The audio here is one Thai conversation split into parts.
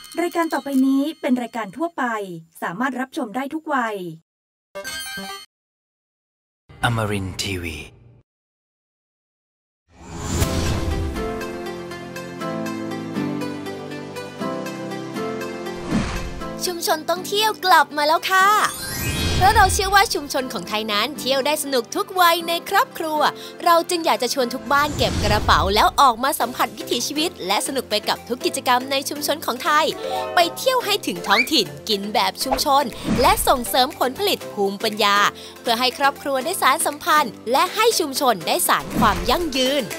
รายการต่อไปนี้เป็นรายการทั่วไปสามารถรับชมได้ทุกวัย Amarin Tiwi ชุมชนต้องเที่ยวกลับมาแล้วค่ะเพราะเราเชื่อว่าชุมชนของไทยนั้นเที่ยวได้สนุกทุกวัยในครอบครัวเราจึงอยากจะชวนทุกบ้านเก็บกระเป๋าแล้วออกมาสัมผัสวิถีชีวิตและสนุกไปกับทุกกิจกรรมในชุมชนของไทยไปเที่ยวให้ถึงท้องถิ่นกินแบบชุมชนและส่งเสริมผลผลิตภูมิปัญญาเพื่อให้ครอบครัวได้สานสัมพันธ์และให้ชุมชนได้สานความยั่งยืน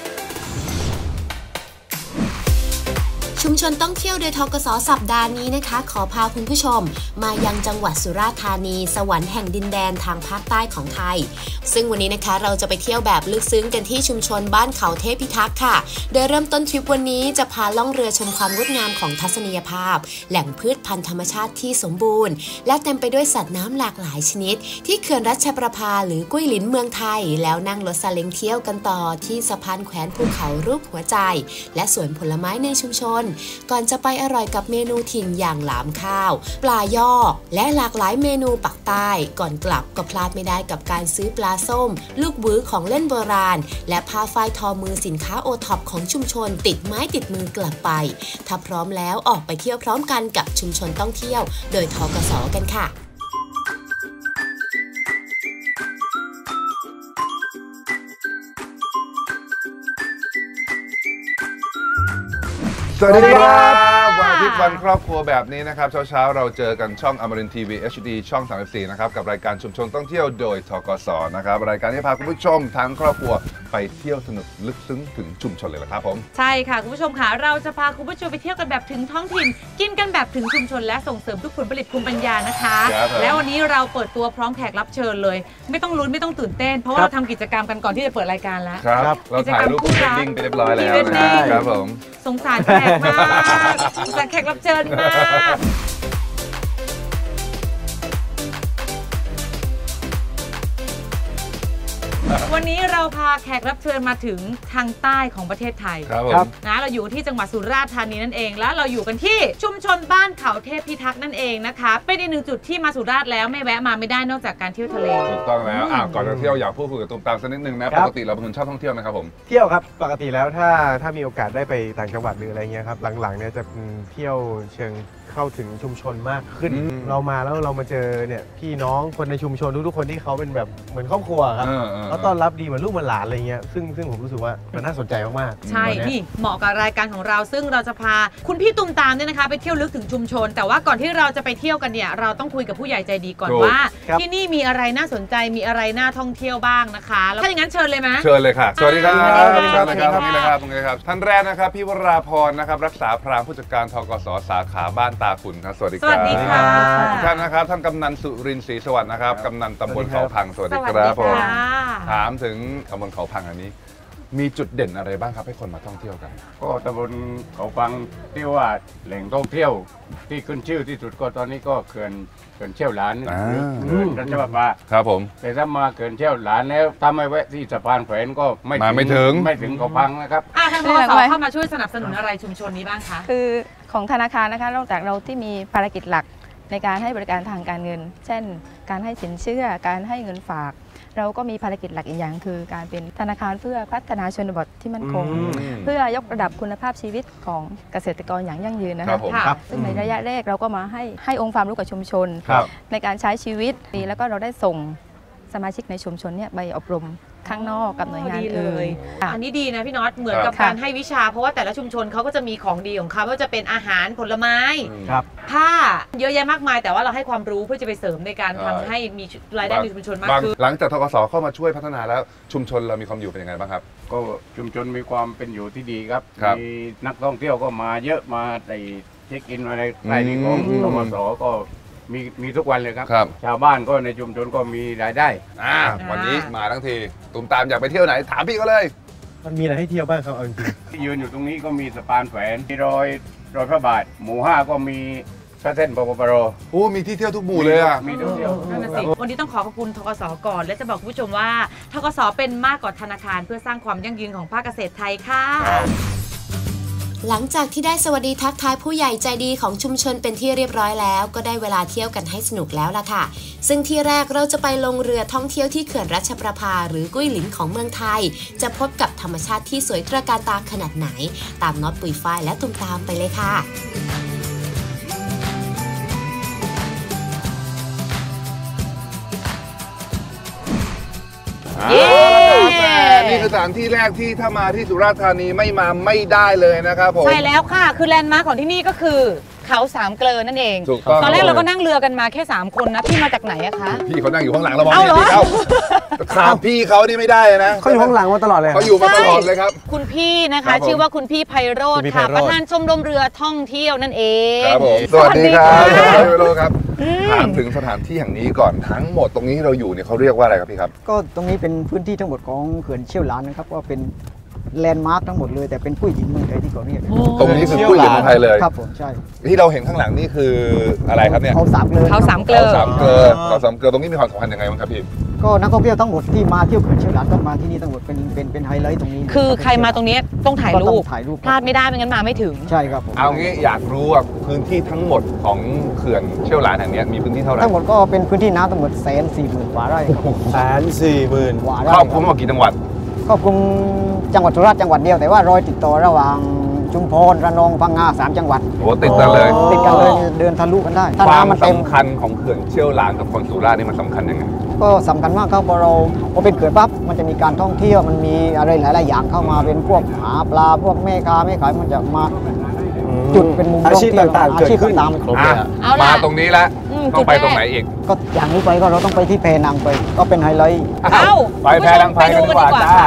ชุมชนต้องเที่ยวโดยทกส.สัปดาห์นี้นะคะขอพาคุณผู้ชมมายังจังหวัดสุราษฎร์ธานีสวรรค์แห่งดินแดนทางภาคใต้ของไทยซึ่งวันนี้นะคะเราจะไปเที่ยวแบบลึกซึ้งกันที่ชุมชนบ้านเขาเทพพิทักษ์ค่ะโดยเริ่มต้นทริปวันนี้จะพาล่องเรือชมความงดงามของทัศนียภาพแหล่งพืชพันธุ์ธรรมชาติที่สมบูรณ์และเต็มไปด้วยสัตว์น้ำหลากหลายชนิดที่เขื่อนรัชประภาหรือกุ้ยหลินเมืองไทยแล้วนั่งรถซาเล้งเที่ยวกันต่อที่สะพานแขวนภูเขารูปหัวใจและสวนผลไม้ในชุมชนก่อนจะไปอร่อยกับเมนูถิ่นอย่างหลามข้าวปลายอกและหลากหลายเมนูปักใต้ก่อนกลับก็พลาดไม่ได้กับการซื้อปลาส้มลูกบื้อของเล่นโบราณและผ้าฝ้ายทอมือสินค้าโอท็อปของชุมชนติดไม้ติดมือกลับไปถ้าพร้อมแล้วออกไปเที่ยวพร้อมกันกับชุมชนต้องเที่ยวโดยทกส.กันค่ะสวัสดีครับวันอาทิตย์วันครอบครัวแบบนี้นะครับเช้าเราเจอกันช่องอมรินทร์ทีวี HD ช่อง34นะครับกับรายการชุมชนต้องเที่ยวโดยทกส.นะครับรายการที่พาคุณผู้ชมทั้งครอบครัวไปเที่ยวสนุกลึกซึ้งถึงชุมชนเลยละครับผมใช่ค่ะคุณผู้ชมค่ะเราจะพาคุณผู้ชมไปเที่ยวกันแบบถึงท้องถิ่นกินกันแบบถึงชุมชนและส่งเสริมทุกผลผลิตภูมิปัญญานะคะแล้ววันนี้เราเปิดตัวพร้อมแขกรับเชิญเลยไม่ต้องลุ้นไม่ต้องตื่นเต้นเพราะว่าเราทำกิจกรรมกันก่อนที่จะเปิดรายการแล้วครับเราถ่ายรูปพรีเวดดิ้งไปเรียบร้อยแล้วนะครับผมสงสารแขกมากสงสารแขกรับเชิญมากวันนี้เราพาแขกรับเชิญมาถึงทางใต้ของประเทศไทยครับนะเราอยู่ที่จังหวัดสุราษฎร์ธานีนั่นเองแล้วเราอยู่กันที่ชุมชนบ้านเขาเทพพิทักษ์นั่นเองนะคะเป็นอีกหนึ่งจุดที่มาสุราษฎร์แล้วไม่แวะมาไม่ได้นอกจากการเที่ยวทะเลถูกต้องแล้วก่อนจะเที่ยวอยากพูดคุยกับตุ้มตามสักนิดนึงนะปกติเราเป็นคนชอบท่องเที่ยวไหมครับผมเที่ยวครับปกติแล้วถ้ามีโอกาสได้ไปต่างจังหวัดหรืออะไรเงี้ยครับหลังๆเนี่ยจะเที่ยวเชิงเข้าถึงชุมชนมากขึ้นเรามาแล้วเรามาเจอเนี่ยพี่น้องคนในชุมชนทุกๆคนที่เขาเป็นแบบเหมือนครอบครัวครับเขาต้อนรับดีเหมือนลูกเหมือนหลานอะไรเงี้ยซึ่งผมรู้สึกว่ามันน่าสนใจมากๆใช่นี่เหมาะกับรายการของเราซึ่งเราจะพาคุณพี่ตุ้มตามเนี่ยนะคะไปเที่ยวลึกถึงชุมชนแต่ว่าก่อนที่เราจะไปเที่ยวกันเนี่ยเราต้องคุยกับผู้ใหญ่ใจดีก่อนว่าที่นี่มีอะไรน่าสนใจมีอะไรน่าท่องเที่ยวบ้างนะคะแล้วถ้าอย่างนั้นเชิญเลยไหมเชิญเลยค่ะสวัสดีครับสวัสดีครับนี่เลยครับท่านแรกนะครับพี่วราพรนะครับรักษาพรางผู้จัดการทกส.สาขาบ้านตาขุนครับสวัสดีครับท่านนะครับท่านกำนันสุรินทร์ศรีสวัสดิ์นะครับกำนันตำบลเขาพังสวัสดีครับผมถามถึงตำบลเขาพังอันนี้มีจุดเด่นอะไรบ้างครับให้คนมาท่องเที่ยวกันก็ตำบลเขาพังที่ว่าแหล่งท่องเที่ยวที่ขึ้นชื่อที่สุดก็ตอนนี้ก็เขื่อนเชี่ยวหลานเขื่อนรัชประภาครับผมแต่ถ้ามาเขื่อนเชี่ยวหลานแล้วถ้าไม่แวะที่สะพานแขวนก็ไม่ถึงเขาพังนะครับทางทกส.เข้ามาช่วยสนับสนุนอะไรชุมชนนี้บ้างคะคือของธนาคารนะคะนอกจากเราที่มีภารกิจหลักในการให้บริการทางการเงินเช่นการให้สินเชื่อการให้เงินฝากเราก็มีภารกิจหลักอีกอย่างคือการเป็นธนาคารเพื่อพัฒนาชนบทที่มั่นคงเพื่อยกระดับคุณภาพชีวิตของเกษตรกรอย่างยั่งยืนนะคะซึ่งในระยะแรกเราก็มาให้องค์ความรู้กับชุมชนในการใช้ชีวิตแล้วก็เราได้ส่งสมาชิกในชุมชนเนี่ยไปอบรมข้างนอกกับหน่วยงานอื่นอันนี้ดีนะพี่น็อตเหมือนกับการให้วิชาเพราะว่าแต่ละชุมชนเขาก็จะมีของดีของเขาว่าจะเป็นอาหารผลไม้ผ้าเยอะแยะมากมายแต่ว่าเราให้ความรู้เพื่อจะไปเสริมในการทำให้มีรายได้ในชุมชนมากขึ้นหลังจากทกส.เข้ามาช่วยพัฒนาแล้วชุมชนเรามีความอยู่เป็นยังไงบ้างครับก็ชุมชนมีความเป็นอยู่ที่ดีครับมีนักท่องเที่ยวก็มาเยอะมาในเช็คอินอะไรในนี้ของทกส.ก็มีทุกวันเลยครับชาวบ้านก็ในชุมชนก็มีรายได้วันนี้มาทั้งทีตุ้มตามอยากไปเที่ยวไหนถามพี่ก็เลยมันมีอะไรให้เที่ยวบ้างครับเอาจริงที่ยืนอยู่ตรงนี้ก็มีสะพานแขวนมีรอยพระบาทหมู่5ก็มีพระเส้นปปร. มีที่เที่ยวทุกหมู่เลยอ่ะมีที่เที่ยววันนี้ต้องขอบคุณทกส.ก่อนและจะบอกคุณผู้ชมว่าทกส.เป็นมากกว่าธนาคารเพื่อสร้างความยั่งยืนของภาคเกษตรไทยค่ะหลังจากที่ได้สวัสดีทักทายผู้ใหญ่ใจดีของชุมชนเป็นที่เรียบร้อยแล้วก็ได้เวลาเที่ยวกันให้สนุกแล้วล่ะค่ะซึ่งที่แรกเราจะไปลงเรือท่องเที่ยวที่เขื่อนรัชประภาหรือกุ้ยหลินของเมืองไทยจะพบกับธรรมชาติที่สวยตระการตาขนาดไหนตามน็อตปุยฝ้ายและตุ่มตามไปเลยค่ะนี่คือสถานที่แรกที่ถ้ามาที่สุราษฎร์ธานีไม่มาไม่ได้เลยนะครับผมใช่แล้วค่ะคือแลนด์มาร์คของที่นี่ก็คือเขาสามเกลอนั่นเองตอนแรกเราก็นั่งเรือกันมาแค่3คนนะพี่มาจากไหนอะคะพี่เขานั่งอยู่ข้างหลังเรามองพี่เขาขาดพี่เขานี่ไม่ได้นะเขาอยู่ข้างหลังมาตลอดเลยเขาอยู่มาตลอดเลยครับคุณพี่นะคะชื่อว่าคุณพี่ไพโรจน์ค่ะประธานชมรมเรือท่องเที่ยวนั่นเองครับผมสวัสดีครับพี่ไพโรจน์ครับถามถึงสถานที่แห่งนี้ก่อนทั้งหมดตรงนี้ที่เราอยู่เนี่ยเขาเรียกว่าอะไรครับพี่ครับก็ตรงนี้เป็นพื้นที่ทั้งหมดของเขื่อนเชี่ยวหลานนะครับก็เป็นแลนด์มาร์คทั้งหมดเลยแต่เป็นกุ้ยหลินเมืองไทยที่เขาเรียกตรงนี้คือกุ้ยหลินเมืองไทยเลยครับผมใช่ที่เราเห็นข้างหลังนี่คืออะไรครับเนี่ยเขาสามเกลอเขาสามเกลอตรงนี้มีความสำคัญยังไงบ้างครับพี่ก็นักท่องเที่ยวทั้งหมดที่มาเที่ยวเขื่อนเชี่ยวหลานต้องมาที่นี่ทั้งหมดเป็นไฮไลท์ตรงนี้คือใครมาตรงนี้ต้องถ่ายรูปพลาดไม่ได้ไม่งั้นมาไม่ถึงใช่ครับผมเอางี้อยากรู้ว่าพื้นที่ทั้งหมดของเขื่อนเชี่ยวหลานแห่งนี้มีพื้นที่เท่าไหร่ทั้งหมดก็เป็นพื้นที่น้ำทั้งหมด140,000 กว่าไร่ 140,000 กว่าไร่ครอบคลุมกี่จังหวัดครอบคลุมจังหวัดสุราษฎร์จังหวัดเดียวแต่ว่ารอยติดต่อระหว่างชุมพรระนองพังงา3 จังหวัดโอ้ติดกันเลยเดินทะลุกันได้ความสำคัญของเขื่อนเชี่ยวหลานกับคนสุราษฎร์นี่มันสำคัญยังไงก็สำคัญมากครับพอเป็นเขื่อนปั๊บมันจะมีการท่องเที่ยวมันมีอะไรหลายๆอย่างเข้ามาเป็นพวกหาปลาพวกแม่ค้าไม่ขายมันจะมาจุดเป็นมุมอาชีพต่างๆเกิดขึ้นมาตรงนี้แล้วต้องไปตรงไหนอีกก็อย่างนี้ไปก็เราต้องไปที่แพนางไปก็เป็นไฮไลท์ไปแพนางไปกันดีกว่าจ้า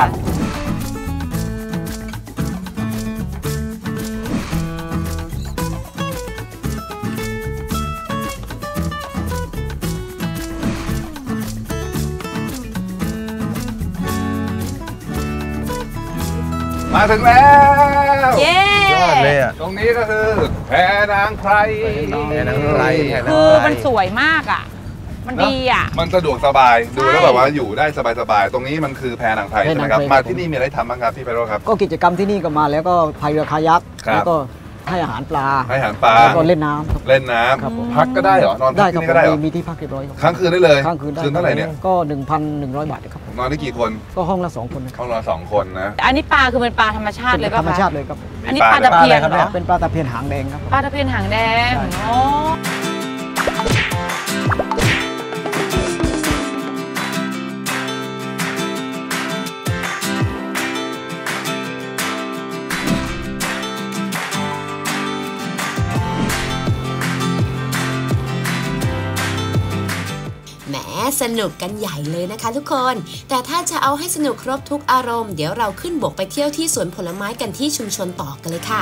มาถึงแล้วเย้ตรงนี้ก็คือแพนางไพรคือมันสวยมากอ่ะมันดีอ่ะมันสะดวกสบายดูแล้วแบบว่าอยู่ได้สบายๆตรงนี้มันคือแพนางไพรใช่ไหมครับมาที่นี่มีอะไรทำบ้างครับพี่ไพโรจน์ครับก็กิจกรรมที่นี่ก็มาแล้วก็พายเรือคายักแล้วก็ให้อาหารปลาแล้วก็เล่นน้ำพักก็ได้เหรอนอนที่นี่ก็ได้เหรอมีที่พักเรียบร้อยครับค้างคืนได้เลยค้างคืนได้คืนเท่าไหร่เนี่ยก็ 1,100 บาทครับนอนได้กี่คนก็ห้องละ2 คนห้องละ2 คนนะอันนี้ปลาคือเป็นปลาธรรมชาติเลยป่ะธรรมชาติเลยครับอันนี้ปลาตะเพียนเหรอเป็นปลาตะเพียนหางแดงครับปลาตะเพียนหางแดงอ๋อสนุกกันใหญ่เลยนะคะทุกคนแต่ถ้าจะเอาให้สนุกครบทุกอารมณ์เดี๋ยวเราขึ้นบกไปเที่ยวที่สวนผลไม้กันที่ชุมชนต่อกันเลยค่ะ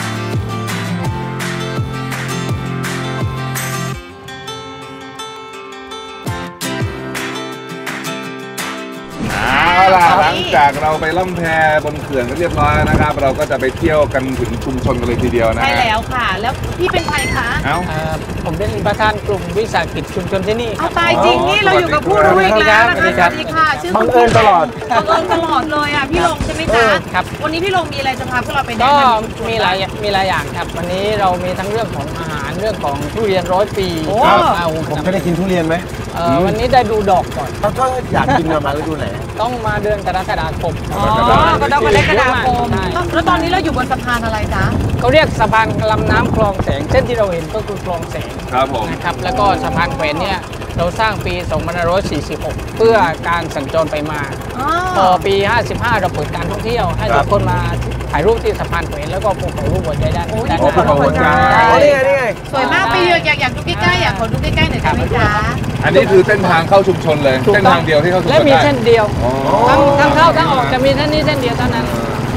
หลังจากเราไปล่องแพบนเขื่อนกันเรียบร้อยนะครับเราก็จะไปเที่ยวกันถึงชุมชนกันเลยทีเดียวนะใช่แล้วค่ะแล้วพี่เป็นใครคะผมเป็นประธานกลุ่มวิสาหกิจชุมชนที่นี่เอาตายจริงนี่เราอยู่กับผู้รู้อีกแล้วนะคะสวัสดีค่ะชื่อบังเอิญตลอดเลยอ่ะพี่ลงใช่ไหมจ๊ะครับวันนี้พี่ลงมีอะไรจะพาพวกเราไปแนะนำก็มีหลายอย่างครับวันนี้เรามีทั้งเรื่องของอาหารเรื่องของทุเรียน100 ปีผมจะได้กินทุเรียนไหมวันนี้ได้ดูดอกก่อนถ้าอยากกินมาฤดูไหนต้องมาเดือนกรกฎาคมก็ต้องกรกฎาคมแล้วตอนนี้เราอยู่บนสะพานอะไรจ๊ะเขาเรียกสะพานลำน้ำคลองแสงเส้นที่เราเห็นก็คือคลองแสงครับผมนะครับแล้วก็สะพานแขวนเนี่ยเราสร้างปี2546เพื่อการสัญจรไปมาพอปี55เราเปิดการท่องเที่ยวให้ทุกคนมาถ่ายรูปที่สะพานแขวนแล้วก็ภูเขารูปหัวใจได้ภูเขาหัวใจนี่ไงสวยมากไปอยากดูใกล้ๆอยากขอดูใกล้ๆหน่อยได้ไหมจ๊ะอันนี้คือเส้นทางเข้าชุมชนเลยเส้นทางเดียวที่เข้าชุมชนและมีเส้นเดียวทั้งเข้าทั้งออกจะมีเส้นนี้เส้นเดียวเท่านั้น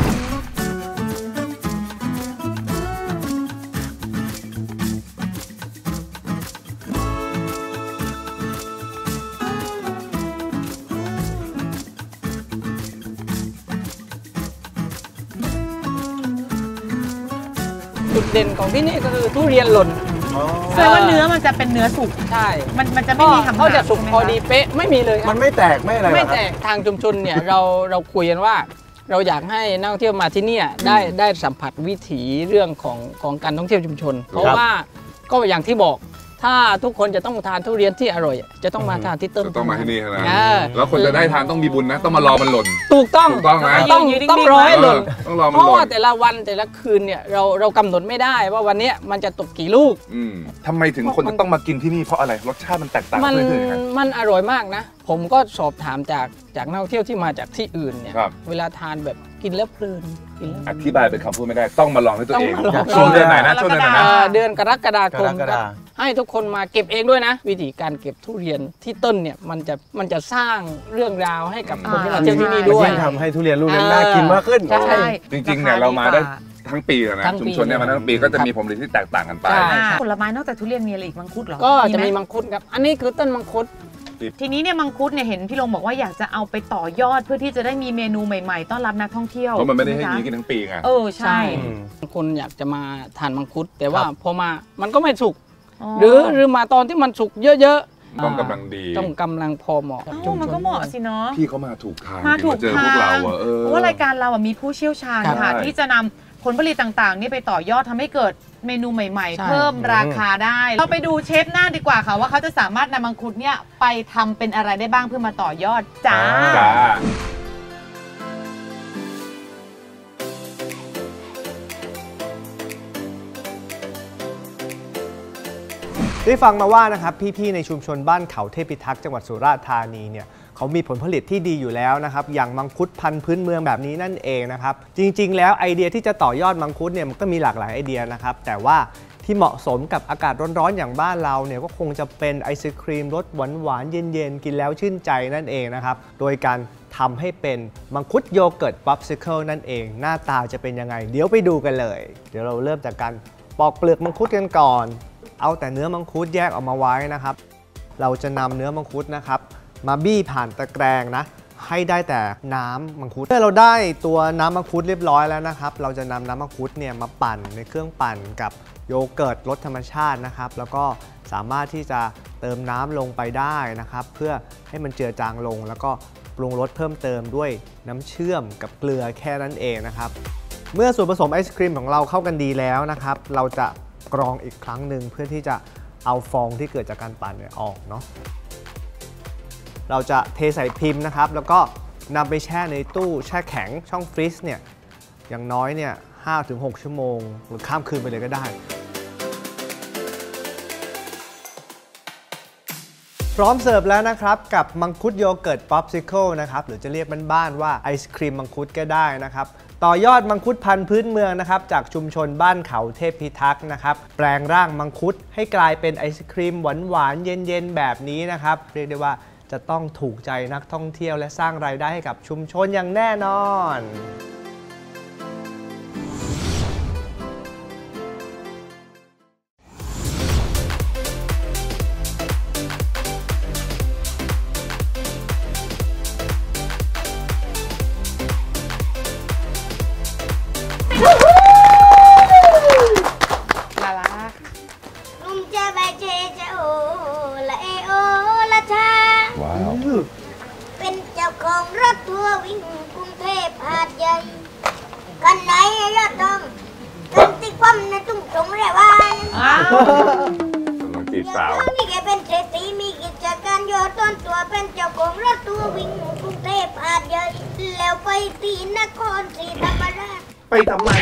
จุดเด่นของที่นี่ก็คือทุเรียนหล่นแสดงว่าเนื้อมันจะเป็นเนื้อสุกใช่มันจะไม่มีเขาจะสุกพอดีเป๊ะไม่มีเลยมันไม่แตกไม่อะไรไม่แตกทางชุมชนเนี่ยเราคุยกันว่าเราอยากให้นักท่องเที่ยวมาที่นี่ได้สัมผัสวิถีเรื่องของการท่องเที่ยวชุมชนเพราะว่าก็อย่างที่บอกถ้าทุกคนจะต้องทานทุเรียนที่อร่อยจะต้องมาทานที่ต้นต้องมาที่นี่นะแล้วคนจะได้ทานต้องมีบุญนะต้องมารอมันหล่นถูกต้องนะต้องรอให้หล่นต้องรอมันหล่นเพราะว่าแต่ละวันแต่ละคืนเนี่ยเรากำหนดไม่ได้ว่าวันนี้มันจะตกกี่ลูกทำไมถึงคนจะต้องมากินที่นี่เพราะอะไรรสชาติมันแตกต่างกันมันอร่อยมากนะผมก็สอบถามจากนักท่องเที่ยวที่มาจากที่อื่นเนี่ยเวลาทานแบบกินแล้วเพลินอธิบายเป็นคำพูดไม่ได้ต้องมาลองด้วยตัวเองช่วงเดือนไหนนะช่วงเดือนไหนนะเดือนกรกฎาคมให้ทุกคนมาเก็บเองด้วยนะวิธีการเก็บทุเรียนที่ต้นเนี่ยมันจะสร้างเรื่องราวให้กับคนที่มาเที่ยวที่นี่ด้วยทำให้ทุเรียนลูกนั้นน่ากินมากขึ้นใช่จริงๆเนี่ยเรามาได้ทั้งปีนะชุมชนเนี่ยมาทั้งปีก็จะมีผลผลิตที่แตกต่างกันไปผลไม้นอกจากทุเรียนมีอะไรอีกมังคุดเหรอก็จะมีมังคุดครับอันนี้คือต้นมังคุดทีนี้เนี่ยมังคุดเนี่ยเห็นพี่ลงบอกว่าอยากจะเอาไปต่อยอดเพื่อที่จะได้มีเมนูใหม่ๆต้อนรับนักท่องเที่ยวเพราะมันไม่ได้ให้มีกินทั้งปีไงใช่บางคนอยากจะมาทานมังคุดแต่ว่าพอมามันก็ไม่สุกหรือมาตอนที่มันสุกเยอะๆต้องกำลังดีต้องกำลังพอเหมาะมันก็เหมาะสิเนาะพี่เขามาถูกทางมาถูกทางเพราะว่ารายการเรามีผู้เชี่ยวชาญค่ะที่จะนำผลผลิตต่างๆนี่ไปต่อยอดทำให้เกิดเมนูใหม่ๆเพิ่มราคาได้เราไปดูเชฟหน้าดีกว่าค่ะว่าเขาจะสามารถนำมังคุดเนี่ยไปทำเป็นอะไรได้บ้างเพื่อมาต่อยอดจ้าได้ฟังมาว่านะครับพี่ๆในชุมชนบ้านเขาเทพิทักษ์จังหวัดสุราษฎร์ธานีเนี่ยเขามีผลผลิตที่ดีอยู่แล้วนะครับอย่างมังคุดพันธุ์พื้นเมืองแบบนี้นั่นเองนะครับจริงๆแล้วไอเดียที่จะต่อยอดมังคุดเนี่ยมันก็มีหลากหลายไอเดียนะครับแต่ว่าที่เหมาะสมกับอากาศร้อนๆอย่างบ้านเราเนี่ยก็คงจะเป็นไอศครีมรสหวานๆเย็นๆกินแล้วชื่นใจนั่นเองนะครับโดยการทำให้เป็นมังคุดโยเกิร์ตป๊อปซิเคิลนั่นเองหน้าตาจะเป็นยังไงเดี๋ยวไปดูกันเลยเดี๋ยวเราเริ่มจากการปอกเปลือกมังคุดกันก่อนเอาแต่เนื้อมังคุดแยกออกมาไว้นะครับเราจะนำเนื้อมังคุดนะครับมาบี้ผ่านตะแกรงนะให้ได้แต่น้ำมังคุดเมื่อเราได้ตัวน้ำมังคุดเรียบร้อยแล้วนะครับเราจะนำน้ำมังคุดเนี่ยมาปั่นในเครื่องปั่นกับโยเกิร์ตรสธรรมชาตินะครับแล้วก็สามารถที่จะเติมน้ำลงไปได้นะครับเพื่อให้มันเจือจางลงแล้วก็ปรุงรสเพิ่มเติมด้วยน้ำเชื่อมกับเกลือแค่นั้นเองนะครับเมื่อส่วนผสมไอศครีมของเราเข้ากันดีแล้วนะครับเราจะกรองอีกครั้งหนึ่งเพื่อที่จะเอาฟองที่เกิดจากการปั่นเนี่ยออกเนาะเราจะเทใส่พิมพ์นะครับแล้วก็นำไปแช่ในตู้แช่แข็งช่องฟรีซเนี่ยอย่างน้อยเนี่ย 5-6 ชั่วโมงหรือข้ามคืนไปเลยก็ได้พร้อมเสิร์ฟแล้วนะครับกับมังคุดโยเกิร์ตป๊อปซิเคิลนะครับหรือจะเรียกบ้านๆว่าไอศครีมมังคุดก็ได้นะครับต่อยอดมังคุดพันธุ์พื้นเมืองนะครับจากชุมชนบ้านเขาเทพพิทักษ์นะครับแปลงร่างมังคุดให้กลายเป็นไอศครีมหวานๆเย็นๆแบบนี้นะครับเรียกได้ว่าจะต้องถูกใจนักท่องเที่ยวและสร้างรายได้ให้กับชุมชนอย่างแน่นอนเป็นเจ้าของรถทัวร์วิ่งกรุงเทพหาดใหญ่กันไหนยอดทองกันติดความในตุ้งตรงแร่วานจีบสาวนี่แกเป็นเศรษฐีมีกิจการโยต้นตัวเป็นเจ้าของรถทัวร์วิ่งกรุงเทพหาดใหญ่แล้วไปที่นครศรีธรรมราชไปทำไม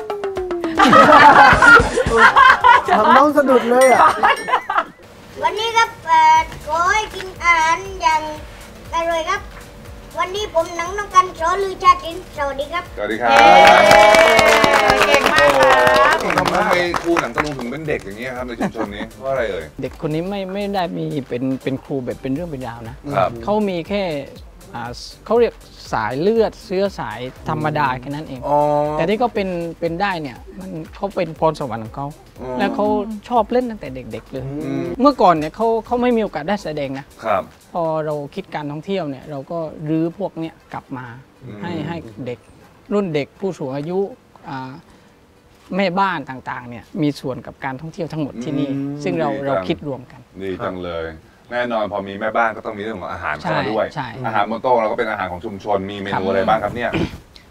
ทำน้องสะดุดเลยอ่ะวันนี้ครับขอให้กินอาหารอย่างอร่อยครับวันนี้ผมหนังน้องกันโสลือชาติสวัสดีครับสวัสดีครับเก่งมากครับทำไมครูหนังตะลุงถึงเป็นเด็กอย่างนี้ครับในชุมชนนี้เพราะอะไรเอ่ยเด็กคนนี้ไม่ได้มีเป็นครูแบบเป็นเรื่องเป็นราวนะเขามีแค่เขาเรียกสายเลือดเชื้อสายธรรมดาแค่นั้นเองแต่ที่เขาเป็นได้เนี่ยมันเขาเป็นพรสวรรค์ของเขาแล้วเขาชอบเล่นตั้งแต่เด็กๆเลยเมื่อก่อนเนี่ยเขาไม่มีโอกาสได้แสดงนะครับพอเราคิดการท่องเที่ยวเนี่ยเราก็รื้อพวกเนี้ยกลับมาให้เด็กรุ่นเด็กผู้สูงอายุแม่บ้านต่างๆเนี่ยมีส่วนกับการท่องเที่ยวทั้งหมดที่นี่ซึ่งเราคิดรวมกันดีจังเลยแน่นอนพอมีแม่บ้านก็ต้องมีเรื่องของอาหารเข้ามาด้วยอาหารบนโต๊ะเราก็เป็นอาหารของชุมชนมีเมนูอะไรบ้างครับเนี่ย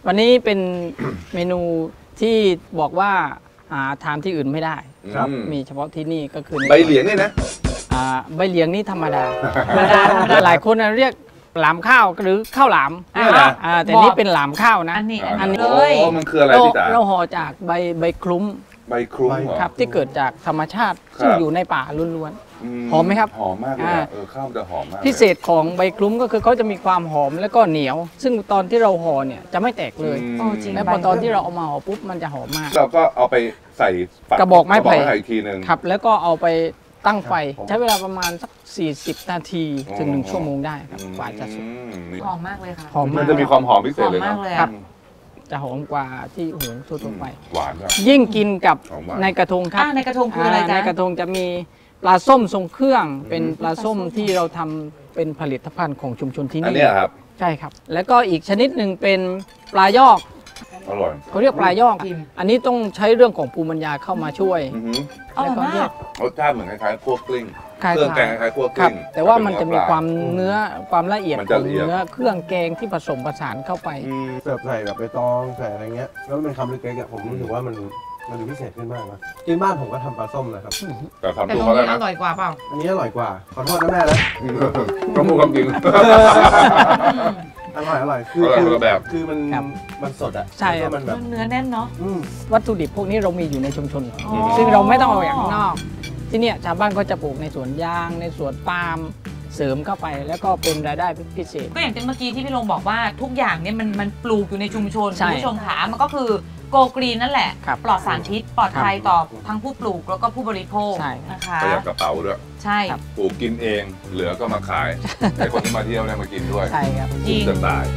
วันนี้เป็นเมนูที่บอกว่าหาทานที่อื่นไม่ได้ครับมีเฉพาะที่นี่ก็คือใบเหลียงนี่นะใบเหลียงนี่ธรรมดาหลายคนเรียกหลามข้าวหรือข้าวหลามแต่นี่เป็นหลามข้าวนะอันนี้มันคืออะไรพี่จ๋าเราห่อจากใบคลุ้มครับที่เกิดจากธรรมชาติซึ่งอยู่ในป่าล้วนๆหอมไหมครับหอมมากเลยข้าวจะหอมมากพิเศษของใบคลุ้มก็คือเขาจะมีความหอมแล้วก็เหนียวซึ่งตอนที่เราห่อเนี่ยจะไม่แตกเลยและพอตอนที่เราเอามาห่อปุ๊บมันจะหอมมากเราก็เอาไปใส่กระบอกไม้ไผ่อีกทีนึงครับแล้วก็เอาไปตั้งไฟใช้เวลาประมาณสัก40 นาทีถึง1 ชั่วโมงได้ครับกว่าจะสุกหอมมากเลยค่ะหอมมันจะมีความหอมพิเศษเลยครับจะหอมกว่าที่หุงทั่วไปหวานครับยิ่งกินกับในกระทงครับในกระทงคืออะไรจ๊ะในกระทงจะมีปลาส้มทรงเครื่องเป็นปลาส้มที่เราทำเป็นผลิตภัณฑ์ของชุมชนที่นี่อันนี้ครับใช่ครับแล้วก็อีกชนิดหนึ่งเป็นปลายอกอร่อยเขาเรียกปลายอกอันนี้ต้องใช้เรื่องของภูมิปัญญาเข้ามาช่วยแล้วก็รสชาติเหมือนคล้ายๆคั่วกลิ้งเครื่องแกงคล้ายๆคั่วกลิ้งแต่ว่ามันจะมีความเนื้อความละเอียดของเนื้อเครื่องแกงที่ผสมผสานเข้าไปเสิร์ฟใส่แบบใบตองใส่อะไรเงี้ยแล้วเป็นคำเล็กๆผมรู้สึกว่ามันดูพิเศษขึ้นมากนะที่บ้านผมก็ทำปลาส้มนะครับแต่ทำตัวอะไรอร่อยกว่าเปล่าอันนี้อร่อยกว่าขอโทษนะแม่นะต้องพูดความจริงอร่อยคือมันสดอ่ะใช่มันแบบเนื้อแน่นเนาะวัตถุดิบพวกนี้เรามีอยู่ในชุมชนซึ่งเราไม่ต้องเอาอย่างนอกที่เนี่ยชาวบ้านก็จะปลูกในสวนยางในสวนปาล์มเสริมเข้าไปแล้วก็เป็นรายได้พิเศษก็อย่างที่เมื่อกี้ที่พี่ลงบอกว่าทุกอย่างเนี่ยมันปลูกอยู่ในชุมชนคุณผู้ชมขามันก็คือโกกรีนนั่นแหละปลอดสารพิษปลอดภัยต่อทั้งผู้ปลูกแล้วก็ผู้บริโภคนะคะประหยัดกระเป๋าด้วยใช่ปลูกกินเองเหลือก็มาขายให้คนที่มาเที่ยวได้มากินด้วยใช่ครับจริงจะตาย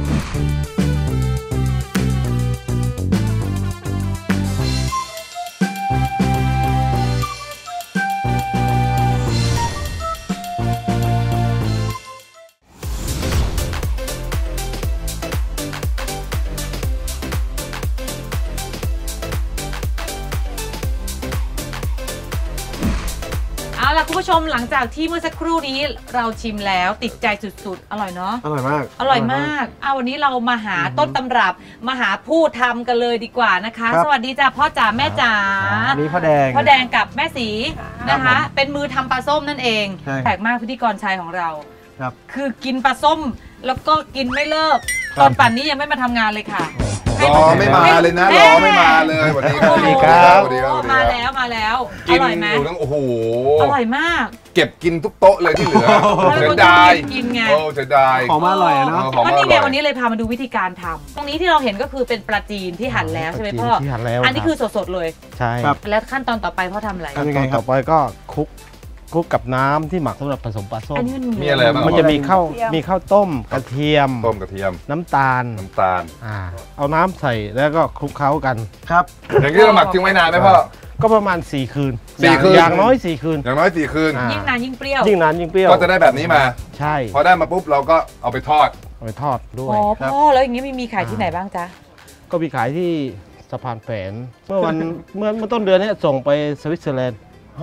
คุณผู้ชมหลังจากที่เมื่อสักครู่นี้เราชิมแล้วติดใจสุดๆอร่อยเนาะอร่อยมากอร่อยมากวันนี้เรามาหาต้นตำรับมาหาผู้ทำกันเลยดีกว่านะคะสวัสดีจ้าพ่อจ๋าแม่จ๋านี่พ่อแดงกับแม่สีนะคะเป็นมือทำปลาส้มนั่นเองแปลกมากพิธีกรชายของเราคือกินปลาส้มแล้วก็กินไม่เลิกตอนป่านนี้ยังไม่มาทำงานเลยค่ะรอไม่มาเลยนะรอไม่มาเลยสวัสดีครับมาแล้วอร่อยไหมโอ้โหอร่อยมากเก็บกินทุกโต๊ะเลยที่เหลือเสียดายกินไงเสียดายของอร่อยเนาะก็นี่ไงวันนี้เลยพามาดูวิธีการทำตรงนี้ที่เราเห็นก็คือเป็นปลาจีนที่หั่นแล้วใช่ไหมพ่ออันนี้คือสดๆเลยใช่ครับแล้วขั้นตอนต่อไปพ่อทำอะไรขั้นตอนต่อไปก็คลุกกับน้ำที่หมักสำหรับผสมปลาส้มมีอะไรบ้างมันจะมีข้าวต้มกระเทียมน้ำตาลเอาน้ำใส่แล้วก็คลุกเคล้ากันครับอย่างที่เราหมักทิ้งไว้นานไหมพ่อก็ประมาณ4 คืนอย่างน้อย4 คืนยิ่งนานยิ่งเปรี้ยวก็จะได้แบบนี้มาใช่พอได้มาปุ๊บเราก็เอาไปทอดด้วยพ่อแล้วอย่างนี้มีขายที่ไหนบ้างจ๊ะก็มีขายที่สะพานแฝนเมื่อต้นเดือนนี้ส่งไปสวิตเซอร์แลนด์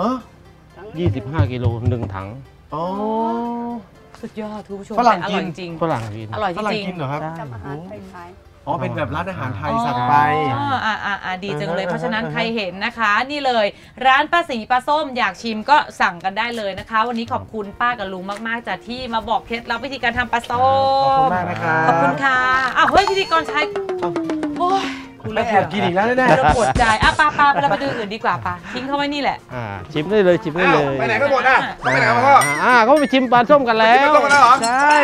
25 กิโล1 ถังสุดยอดทุกผู้ชมฝรั่งกินจริงฝรั่งกินอร่อยจริงเหรอครับเป็นแบบร้านอาหารไทยสั่งไปดีจังเลยเพราะฉะนั้นใครเห็นนะคะนี่เลยร้านป้าสีปลาส้มอยากชิมก็สั่งกันได้เลยนะคะวันนี้ขอบคุณป้ากับลุงมากๆจากที่มาบอกเคล็ดลับวิธีการทำปลาส้มขอบคุณมากนะคะขอบคุณค่ะเฮ้ยพิธีกรชายโอ้ยแม่กินอีกแล้วแน่ๆเราปวดใจปลาเราไปดูอื่นดีกว่าปลาทิ้งเขาไว้นี่แหละชิมได้เลยไปไหนก็หมดไปไหนครับพ่อเขาไปชิมปลาส้มกันแล้วใช่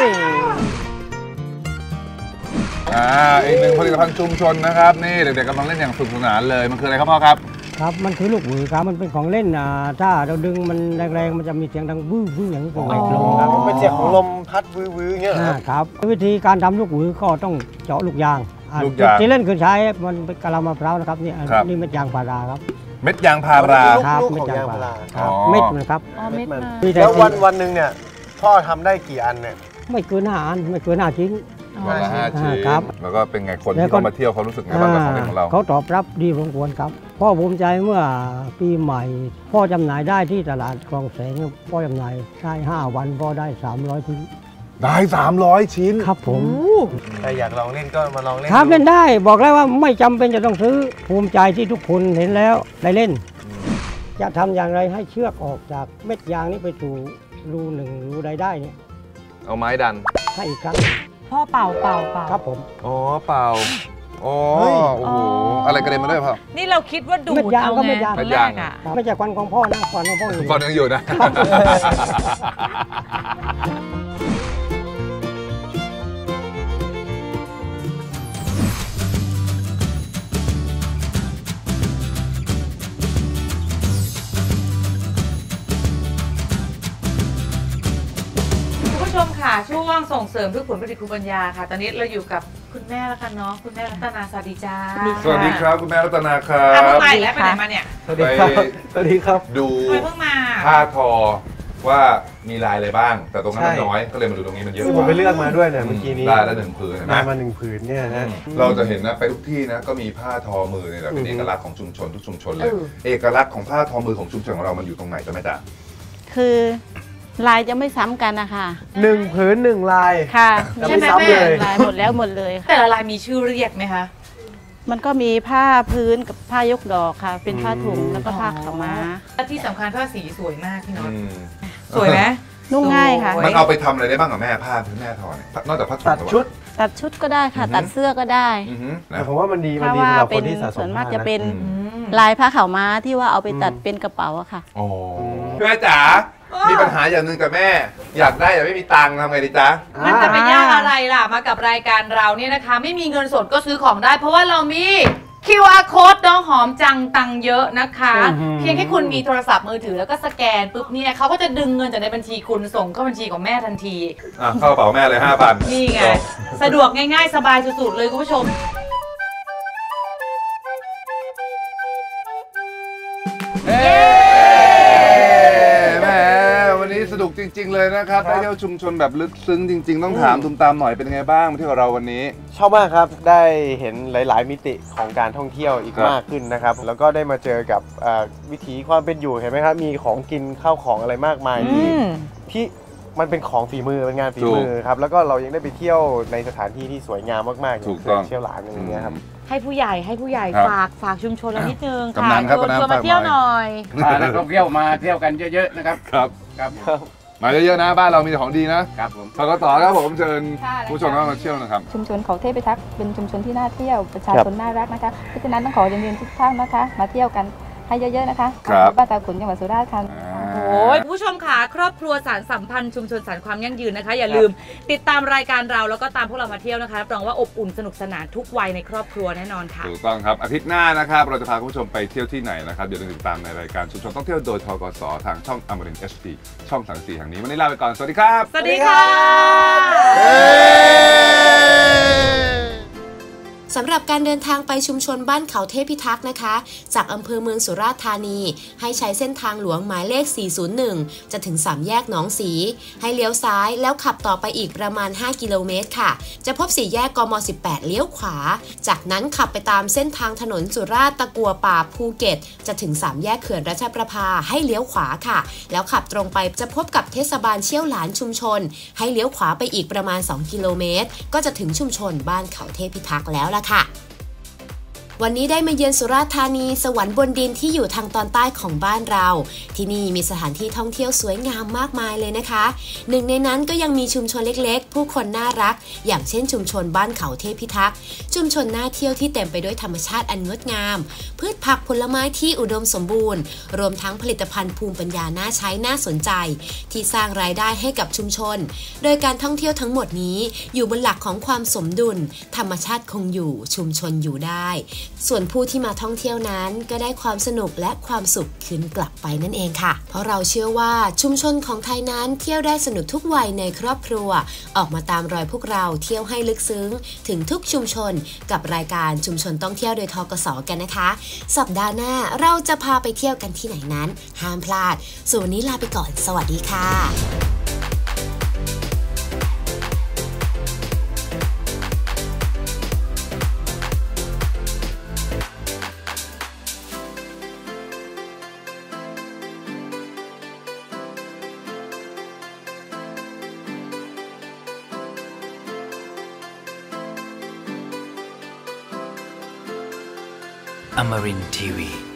อีกหนึ่งผลิตภัณฑ์ชุมชนนะครับนี่เด็กๆกำลังเล่นอย่างสนุกสนานเลยมันคืออะไรครับพ่อครับครับมันคือลูกหวือครับมันเป็นของเล่นถ้าเราดึงมันแรงๆมันจะมีเสียงดังวื้ออย่างนี้ตรงไหนลมครับเป็นเสียงของลมพัดวื้อเงี้ยครับวิธีการทำลูกหวือก็ต้องเจาะลูกยางที่เล่นคือใช้มันเป็นกะลามะพร้าวนะครับนี่เม็ดยางพาราครับเม็ดยางพาราครับเม็ดยางพาราเม็ดมันครับแล้ววันหนึ่งเนี่ยพ่อทำได้กี่อันเนี่ยไม่เกิน5 อันไม่เกิน5 ชิ้น 5 ชิ้นครับแล้วก็เป็นไงคนที่เขามาเที่ยวเขารู้สึกไงบ้างกับของเล่นของเราเขาตอบรับดีพอสมควรครับพ่อภูมิใจเมื่อปีใหม่พ่อจำหน่ายได้ที่ตลาดคลองแสงพ่อจำหน่ายได้5 วันพ่อได้300 ชิ้นได้300 ชิ้นครับผมแต่อยากลองเล่นก็มาลองเล่นครับเล่นได้บอกแล้วว่าไม่จำเป็นจะต้องซื้อภูมิใจที่ทุกคนเห็นแล้วได้เล่น จะทำอย่างไรให้เชือกออกจากเม็ดยางนี้ไปสู่รูหนึ่งรูใดได้เนี่ยเอาไม้ดันให้อีกครั้งพ่อเป่าครับผมอ๋อเป่าอ๋อโอ้โหอะไรกระเด็นมาด้วยพ่อนี่เราคิดว่าดูดเอาไงตอนแรกอ่ะไม่ใช่ควันของพ่อนะควันของพ่ออยู่ควันยังอยู่นะผู้ชมค่ะช่วงส่งเสริมเพื่อผลผลิตภูมิปัญญาค่ะตอนนี้เราอยู่กับคุณแม่แล้วกันเนาะคุณแม่รัตนาสวัสดีจ้าสวัสดีครับคุณแม่รัตนาครับเพิ่งมาแล้วไปไหนมาเนี่ยสวัสดีครับสวัสดีครับดูเพิ่งมาผ้าทอว่ามีลายอะไรบ้างแต่ตรงนั้นมันน้อยก็เลยมาดูตรงนี้มันเยอะผมไปเลือกมาด้วยเนี่ยเมื่อกี้นี้ได้แล้ว1 ผืนได้มา1 ผืนเนี่ยนะเราจะเห็นนะไปทุกที่นะก็มีผ้าทอมือเนี่ยแหละเป็นเอกลักษณ์ของชุมชนทุกชุมชนเลยเอกลักษณ์ของผ้าทอมือของชุมชนของเรามันอยู่ตรงไหนจ๊ะแม่จ๋าคือลายจะไม่ซ้ำกันนะคะ 1 ผืน 1 ลายค่ะใช่ไหมแม่ลายหมดเลยแต่ละลายมีชื่อเรียกไหมคะมันก็มีผ้าพื้นกับผ้ายกดอกค่ะเป็นผ้าถุงแล้วก็ผ้าขาวม้าและที่สำคัญผ้าสีสวยมากพี่น็อตสวยไหมนุ่งง่ายค่ะมันเอาไปทำอะไรได้บ้างกับแม่ผ้าที่แม่ทอเนี่ยนอกจากผ้าถุงตัดชุดก็ได้ค่ะตัดเสื้อก็ได้แต่ผมว่ามันดีสำหรับคนที่สะสมส่วนมากจะเป็นลายผ้าขาวม้าที่ว่าเอาไปตัดเป็นกระเป๋าอะค่ะอ๋อแม่จ๋ามีปัญหาอย่างหนึ่งกับแม่อยากได้แต่ไม่มีตังค์ทำไงดีจ๊ะมันจะไปยากอะไรล่ะมากับรายการเราเนี่ยนะคะไม่มีเงินสดก็ซื้อของได้เพราะว่าเรามี QR code น้องหอมจังตังเยอะนะคะเพียงแค่คุณมีโทรศัพท์มือถือแล้วก็สแกนปุ๊บเนี่ยเขาก็จะดึงเงินจากในบัญชีคุณส่งเข้าบัญชีของแม่ทันทีเข้ากระเป๋าแม่เลย 5,000 นี่ไงสะดวกง่ายๆสบายสุดๆเลยคุณผู้ชมสนุกจริงๆเลยนะครับได้เที่ยวชุมชนแบบลึกซึ้งจริงๆต้องถามตุมตามหน่อยเป็นยังไงบ้างมาเที่ยวกับเราวันนี้ชอบมากครับได้เห็นหลายๆมิติของการท่องเที่ยวอีกมากขึ้นนะครับแล้วก็ได้มาเจอกับวิถีความเป็นอยู่เห็นไหมครับมีของกินข้าวของอะไรมากมายที่มันเป็นของฝีมือเป็นงานฝีมือครับแล้วก็เรายังได้ไปเที่ยวในสถานที่ที่สวยงามมากๆอย่างเชี่ยวหลานอย่างเงี้ยครับให้ผู้ใหญ่ฝากชุมชนเรานิดนึงค่ะชวนมาเที่ยวหน่อยนักท่องเที่ยวมาเที่ยวกันเยอะๆนะครับครับมาเยอะๆนะบ้านเรามีของดีนะครับผมพอก็ต่อครับผมเชิญผู้ชมมาเที่ยวนะครับชุมชนเขาเทพพิทักษ์เป็นชุมชนที่น่าเที่ยวประชาชนน่ารักนะคะเพราะฉะนั้นต้องขอเรียนทุกท่านนะคะมาเที่ยวกันให้เยอะๆนะคะบ้านตาขุนจังหวัดสุราษฎร์ธานีโอ้ยผู้ชมค่ะครอบครัวสารสัมพันธ์ชุมชนสารความยั่งยืนนะคะอย่าลืมติดตามรายการเราแล้วก็ตามพวกเรามาเที่ยวนะคะรับรองว่าอบอุ่นสนุกสนานทุกวัยในครอบครัวแน่นอนค่ะถูกต้องครับอาทิตย์หน้านะครับเราจะพาคุณผู้ชมไปเที่ยวที่ไหนนะครับเดี๋ยวติดตามในรายการชุมชนต้องเที่ยวโดยทกสทางช่องอมรินทร์ HD ช่อง34แห่งนี้วันนี้ลาไปก่อนสวัสดีครับสวัสดีค่ะสำหรับการเดินทางไปชุมชนบ้านเขาเทพพิทักษ์นะคะจากอำเภอเมืองสุราษฎร์ธานีให้ใช้เส้นทางหลวงหมายเลข 401 จะถึง3แยกหนองสีให้เลี้ยวซ้ายแล้วขับต่อไปอีกประมาณ5 กิโลเมตรค่ะจะพบ4แยกกม18เลี้ยวขวาจากนั้นขับไปตามเส้นทางถนนสุราษฎร์ตะกัวป่าภูเก็ตจะถึง3แยกเขื่อนรัชประภาให้เลี้ยวขวาค่ะแล้วขับตรงไปจะพบกับเทศบาลเชี่ยวหลานชุมชนให้เลี้ยวขวาไปอีกประมาณ2 กิโลเมตรก็จะถึงชุมชนบ้านเขาเทพพิทักษ์แล้วล่ะค่ะวันนี้ได้มาเยือนสุราษฎร์ธานีสวรรค์บนดินที่อยู่ทางตอนใต้ของบ้านเราที่นี่มีสถานที่ท่องเที่ยวสวยงามมากมายเลยนะคะหนึ่งในนั้นก็ยังมีชุมชนเล็กๆผู้คนน่ารักอย่างเช่นชุมชนบ้านเขาเทพพิทักษ์ชุมชนน่าเที่ยวที่เต็มไปด้วยธรรมชาติอันงดงามพืชผักผลไม้ที่อุดมสมบูรณ์รวมทั้งผลิตภัณฑ์ภูมิปัญญาน่าใช้น่าสนใจที่สร้างรายได้ให้กับชุมชนโดยการท่องเที่ยวทั้งหมดนี้อยู่บนหลักของความสมดุลธรรมชาติคงอยู่ชุมชนอยู่ได้ส่วนผู้ที่มาท่องเที่ยวนั้นก็ได้ความสนุกและความสุขคืนกลับไปนั่นเองค่ะเพราะเราเชื่อว่าชุมชนของไทยนั้นเที่ยวได้สนุกทุกวัยในครอบครัวออกมาตามรอยพวกเราเที่ยวให้ลึกซึ้งถึงทุกชุมชนกับรายการชุมชนต้องเที่ยวโดยทกส.กันนะคะสัปดาห์หน้าเราจะพาไปเที่ยวกันที่ไหนนั้นห้ามพลาดส่วนวันนี้ลาไปก่อนสวัสดีค่ะ Amarin Tiwi